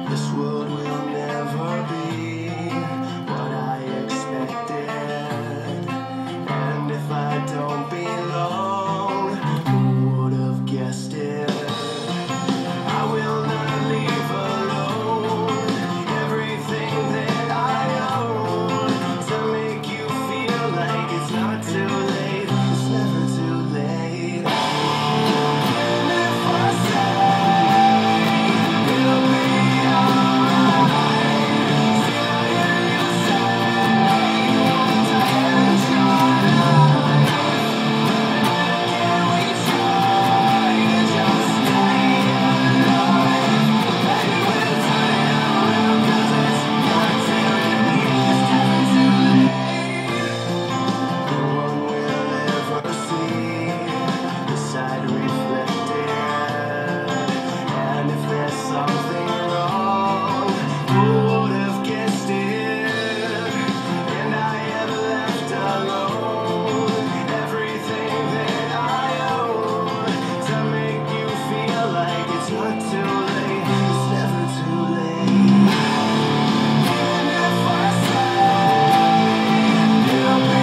This world will never be what I expected, and if I don't belong, who would have guessed it? I will not leave alone everything that I own to make you feel like it's not too late. It's never too late. And if I say it'll be alright, still I hear you say you want to end your life. Can we try to just stay alive? Maybe we'll turn it around, 'cause it's not too late. No one will ever see the side reflected, and if there's something wrong, who would have guessed it? And I am left alone everything that I own to make you feel like it's not too late. It's never too late. And if I say it'll be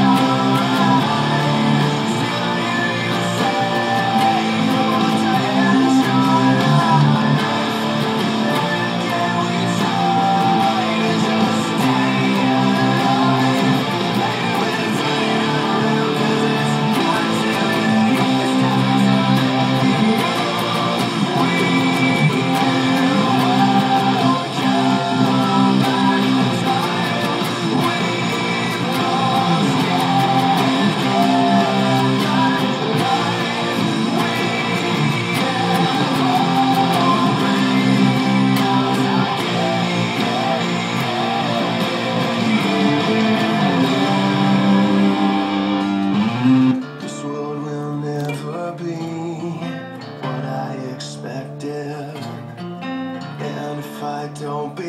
alright, still I hear you say you want to end your life. Can we try to just stay alive? Maybe we'll turn it around, 'cause it's not too late. It's never too late. This world will never be what I expected, and if I don't